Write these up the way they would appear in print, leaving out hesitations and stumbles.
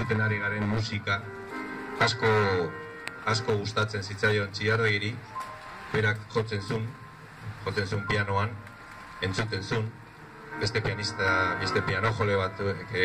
entzuten ari garen musika asko gustatzen zitzaion Txillardegiri, berak jotzen zuen pianoan, entzuten zuen, beste piano jole bat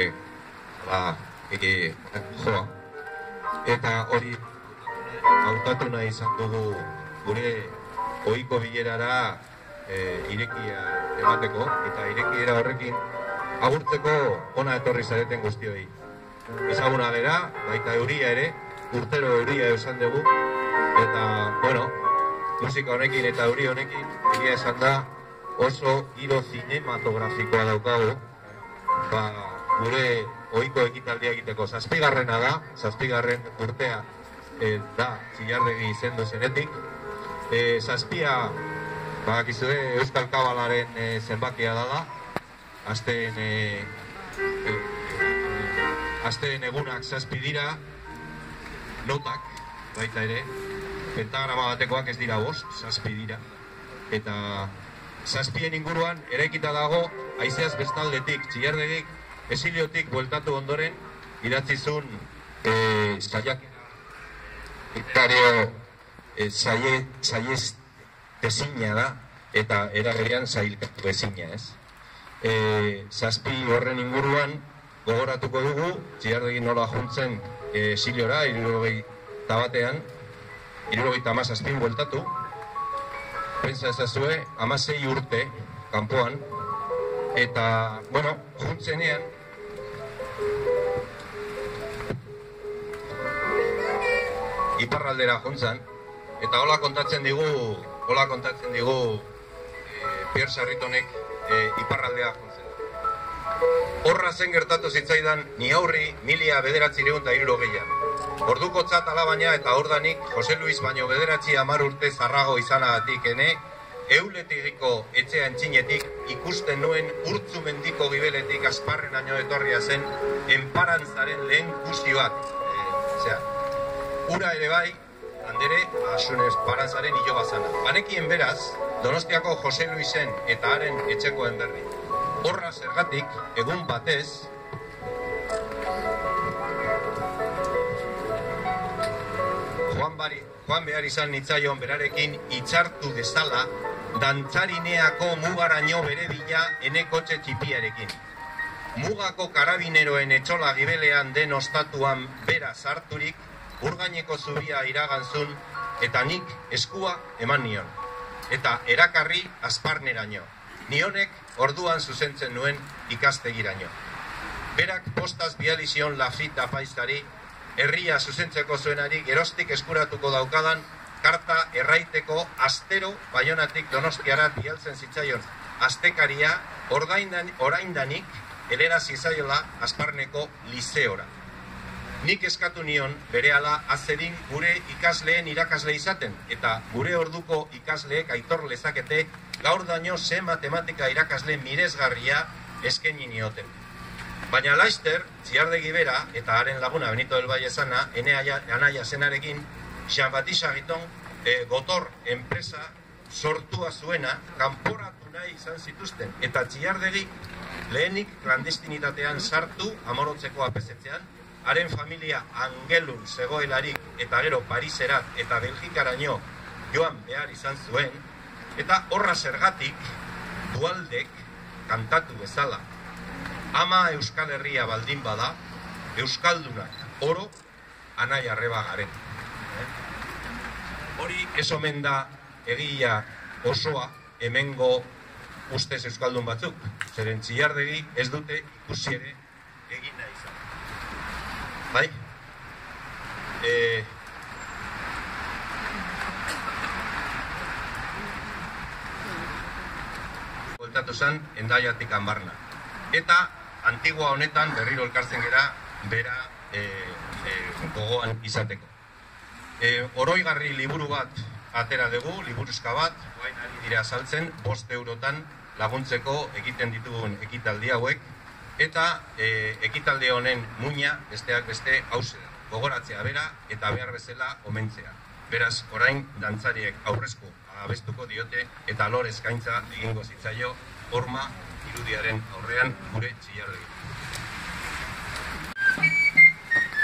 joa. Eta hori hautatu nahi izan dugu gure ohiko bilerara irekia emateko, eta irekiera horrekin agurtzeko ona etorri zareten guztioi. Ezaguna gera, baita euria ere, urtero euria esan dugu, eta, musika honekin eta euri honekin, egia esan da, oso giro cinematografikoa daukagu, gure ohiko ekitaldia egiteko 7. da, 7. urtea da Txillardegi izendu zenetik. 7, bakizue, Euskal Kabalaren zenbakia dala, asteen egunak 7 dira, notak, baita ere, pentagrama batekoak ez dira 5, 7 dira, eta 7 inguruan eraikita dago haizeaz bestaldetik, Txillardegik esiliotik bueltatu ondoren idatzizun saiakera literarioa saihestezina da, eta eraberean sailkatu ezina, ez? 7 horren inguruan gogoratuko dugu Txillardegi nola juntzen esiliora 71 77 bueltatu, pentsa ezazue 16 urte kanpoan, eta, juntzenean iparraldera juntzan, eta hola kontatzen digu Pierre Sarritonek iparraldea juntzen. Horra zen gertatu zitzaidan ni aurri 1960an. Orduko tzat alabaina eta ordanik Jose Luis baino 9-10 urte zarrago izanagatik ene, euletigiko etxea entzinetik ikusten nuen urtzu mendiko gibeletik asparrenaino etorria zen enparantzaren lehen kusi bat. Ura ere bai, handere, asunez parantzaren hilo bazana. Banekien beraz, Donostiako Jose Luisen eta haren etxekoen berri. Horra zergatik, egun batez, Joan behar izan nitzaion berarekin itxartu dezala, dantzarineako mugaraino bere bila enekotxe txipiarekin. Mugako karabineroen etxola gibelean den ostatuan bera sarturik, urgaineko zubia iragantzun, eta nik eskua eman nion. Eta erakarri asparneraino. Nionek orduan zuzentzen nuen ikastegiraino. Berak postaz bializion Lafita paisari, herria zuzentzeko zuenari gerostik eskuratuko daukadan karta erraiteko astero Baionatik Donostiara bialtzen zitzaion astekaria oraindanik helerazi zaiola Asparneko lizeora. Nik eskatu nion berehala azedin gure ikasleen irakasle izaten, eta gure orduko ikasleek aitor lezakete gaur daño ze matematika irakasle miresgarria eskaini nioten. Baina laister, Txillardegi bera eta haren laguna Benito del Valle sana, anaia zenarekin, Jean-Baptiste Agiton Gotor enpresa sortua zuena kanporatu nahi izan zituzten, eta Txillardegi lehenik klandestinitatean sartu amorotzeko apesetzean, haren familia Angelun zegoelarik eta gero Pariserat eta Belgikaraino joan behar izan zuen, eta horra zergatik Dualdek kantatu bezala. Ama Euskal Herria baldin bada, Euskaldunak oro anai arreba garen. Hori ez omen da egia osoa hemengo ustez Euskaldun batzuk, zeren Txillardegi ez dute ikusi ere egin nahi izan. Bai? Bueltatu zen Hendaiatik Anbarna. Eta Antigua honetan berriro elkartzen gera bera gogoan izateko. Oroigarri liburu bat atera dugu, liburuzka bat, guain ari dira saltzen, 5 eurotan laguntzeko egiten ditugun ekitaldi hauek, eta ekitalde honen muina besteak beste hauze da, gogoratzea bera eta behar bezala omentzea. Beraz, orain dantzariek aurrezko abestuko diote eta lor eskaintza egingo zitzaio horma irudiaren aurrean gure Txillardegi.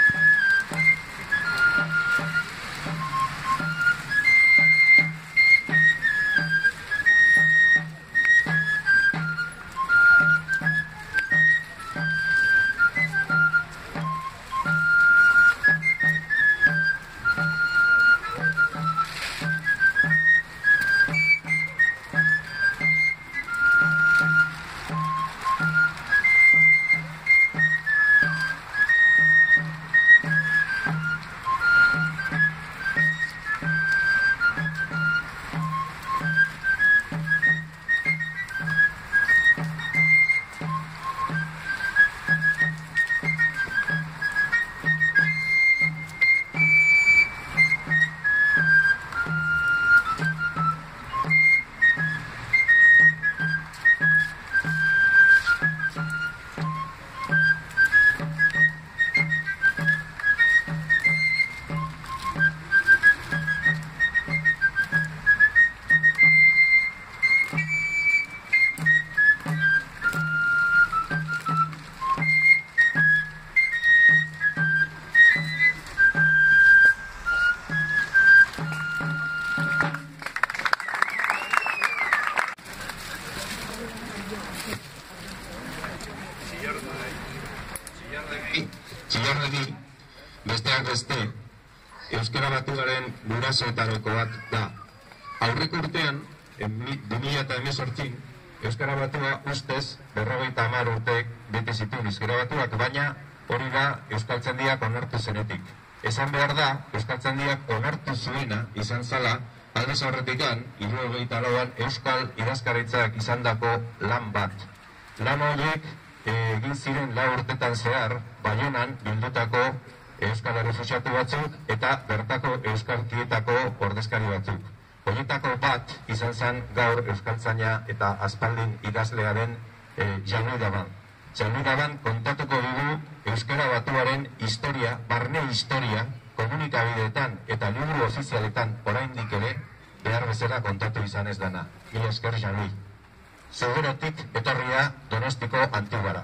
beste, euskara batuaren gurasoetarako bat da. Aurreko urtean, 2018, euskara batua ustez 50 urteek bete zituen euskara batuak, baina hori da euskaltzaindiak onartu zenetik. Esan behar da, euskaltzaindiak onartu zuena izan zala, aldez aurretikan, 74an euskal idazkaritzak izandako lan bat. Lan horiek egin ziren 4 urtetan zehar, Baionan bildutako euskal errefuxiatu batzuk eta bertako euskalkietako ordezkari batzuk. Horietako bat izan zen gaur euskaltzaina eta aspaldin idazlea den Janui Daban. Janui Daban kontatuko dugu euskara batuaren historia, barne historia, komunikabideetan eta liburu ofizialetan oraindik ere behar bezala kontatu izan ez dana. Mila esker, Janui. Segurotik etorria Donostiko Antibara.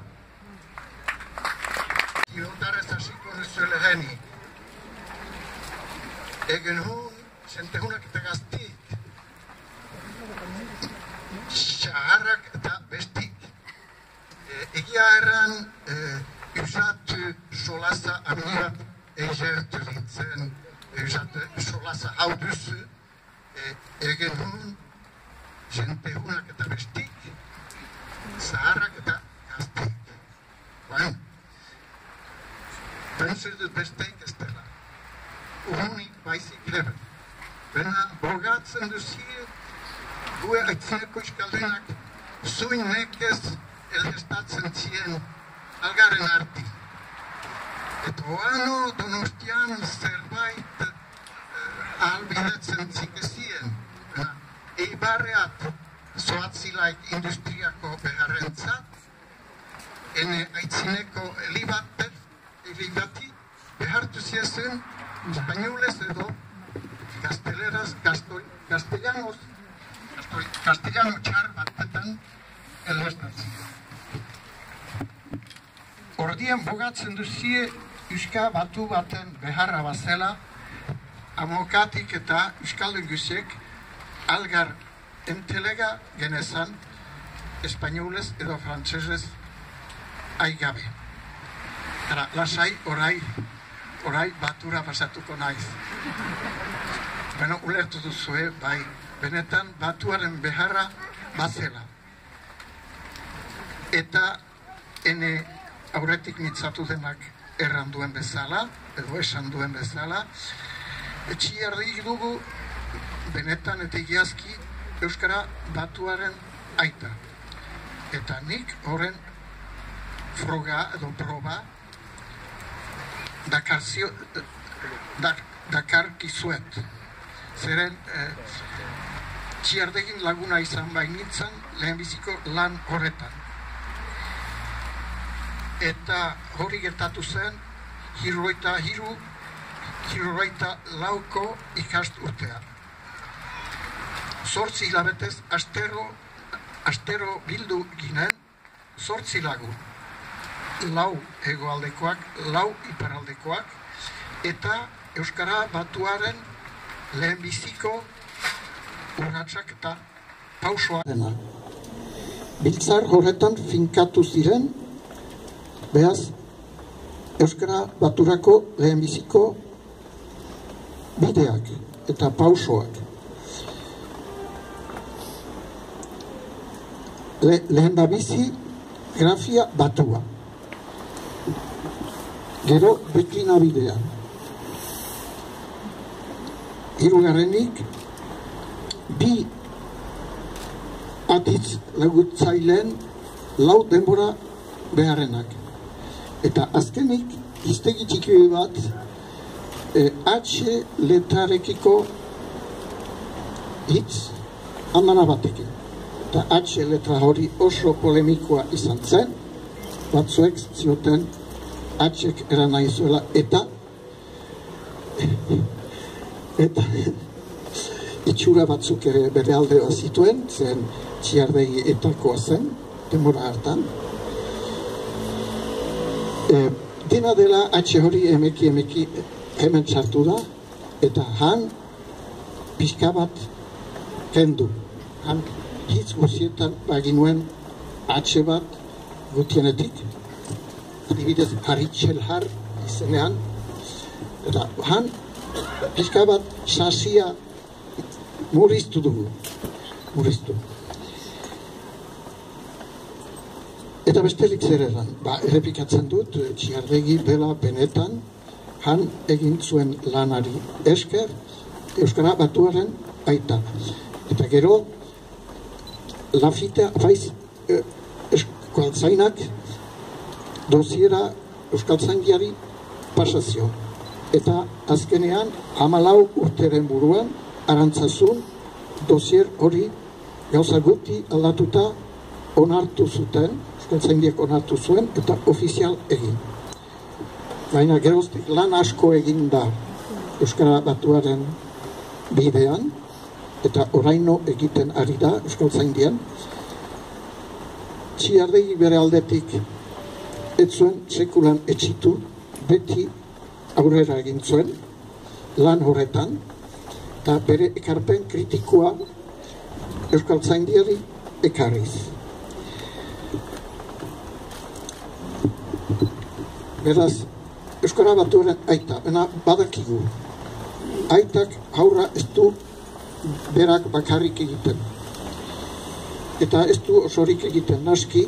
Ilontarez hasiko duzuela geni. Egen hun, sentehunak eta gaztik. Xaharrak eta bestik. Egia erran, usatu solasa amirat egertu dintzen, usatu solasa hau duzu. Egen hun, sentehunak eta bestik, zaharrak eta gaztik. Bueno. Pensez dut besteik ez dela. Unik baizik leben. Bena bogatzen duzie, gue aitzineko euskaldunak zuin nekez elgestatzen zien algaren arti. Eta oano Donostian zerbait albidetzen zikezien. Eibarreat zoatzilaik industriako beharrentzat, ene aitzineko libatet, Elibati behartu ziezen españoles edo castellano txar batetan elbestatzen. Ordien bogatzen duzie euska batu baten beharra bazela, amokatik eta euskaldun guziek algar entelega genezan españoles edo frantsesez aigabe. Lasai, orai batura pasatuko naiz. Beno, ulertu duzue, bai, benetan batuaren beharra bazela. Eta ene aurretik mitzatu denak erran duen bezala, edo esan duen bezala, etxiardik dugu benetan eta egiazki euskara batuaren aita. Eta nik horren froga edo proba dakarkizuet. Zeren txiardegin laguna izan bainitzen lehenbiziko lan horretan. Eta hori gertatu zen hirurogeita lauko ikast urtean. 8 hilabetez astero bildu ginen 8 lagun. 4 hegoaldekoak, 4 iparraldekoak, eta euskara batuaren lehenbiziko urratsak eta pausoa dena. Biltzar horretan finkatu ziren, behaz, euskara baturako lehenbiziko bideak eta pausoak. Lehendabizi grafia batua. Gero deklinabidea. Hirugarrenik, 2 aditz lagutzaileen 4 denbora beharrenak. Eta azkenik, hiztegi txiki bat, H letrarekiko hitz handana batekin. Eta H letra hori oso polemikoa izan zen, batzuek zioten H-ek eran nahi zuela, eta itxura batzuk ere bere aldea zituen, zen txiardegi etakoa zen, denbora hartan. Dena dela H hori emeki hemen txartu da, eta han pixka bat kendu. Han hitz guzietan baginuen H bat gutienetik, adibidez Haritxelhar izenean, Eta han, pixka bat sasia murriztu dugu. Murriztu. Eta bestelik zer eran, errepikatzen dut, Txiardegi bela benetan, han egin zuen lanari esker, Euskara Batuaren aita. Eta gero, Lafita, faiz, euskaltzainak dosiera euskaltzaingiari pasazio. Eta azkenean, 14 urteren buruan, Arantzazun, dosier hori gauza guti aldatuta onartu zuten, euskaltzaindiek onartu zuen, eta ofizial egin. Baina geroztik lan asko egin da Euskara Batuaren bidean, eta oraino egiten ari da euskaltzaindian. Txiardegi bere aldetik ez zuen sekulan etxitu, beti aurrera egin zuen, lan horretan, eta bere ekarpen kritikoa euskaltzaindiari ekarriz. Beraz, Euskara Batuaren aita, bena badakigu. Aitak haurra ez du berak bakarrik egiten. Eta ez du osorik egiten naski,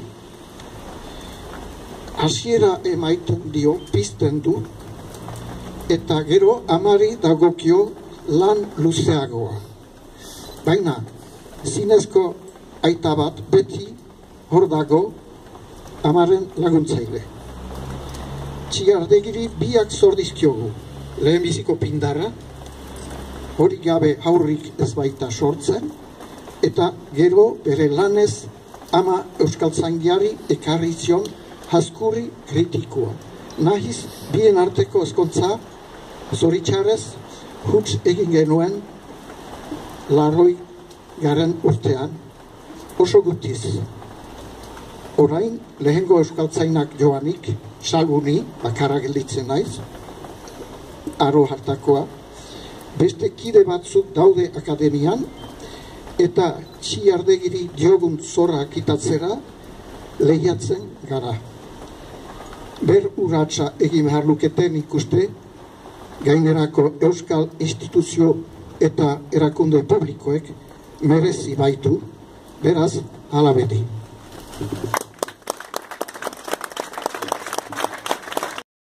hasiera emaiten dio, pizten du, eta gero amari dagokio lan luzeagoa. Baina, zinezko aita bat beti hor dago amaren laguntzaile. Txiardegiri biak zordizkiogu, lehenbiziko pindarra, hori gabe haurrik ez baita sortzen, eta gero bere lanez ama euskaltzaindiari ekarri zion haskurri kritikoa. Nahiz, bien arteko ezkontza, zoritxarrez, huts egin genuen 80. urtean, oso gutiz. Orain, lehengo euskaltzainak joanik, salguni, bakarra gelditzen naiz, aro hartakoa, beste kide batzuk daude akademian, eta Txiardegiri diogun zorra kitatzera lehiatzen gara. Ber urratsa egin behar luketen ikuste, gainerako euskal instituzio eta erakunde publikoek merezi baitu, beraz, hala beti.